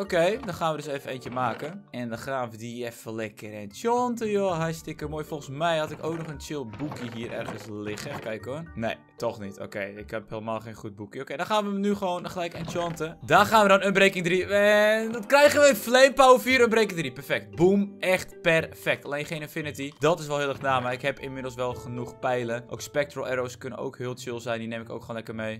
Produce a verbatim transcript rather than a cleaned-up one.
Oké, okay, dan gaan we dus even eentje maken. En dan gaan we die even lekker enchanten, joh. Hartstikke mooi. Volgens mij had ik ook nog een chill boekje hier ergens liggen. Even kijken hoor. Nee, toch niet. Oké, okay, ik heb helemaal geen goed boekje. Oké, okay, dan gaan we hem nu gewoon gelijk enchanten. Daar gaan we dan Unbreaking drie. En dat krijgen we Flame Power vier Unbreaking drie. Perfect. Boom. Echt perfect. Alleen geen Infinity. Dat is wel heel erg na, maar ik heb inmiddels wel genoeg pijlen. Ook Spectral Arrows kunnen ook heel chill zijn. Die neem ik ook gewoon lekker mee.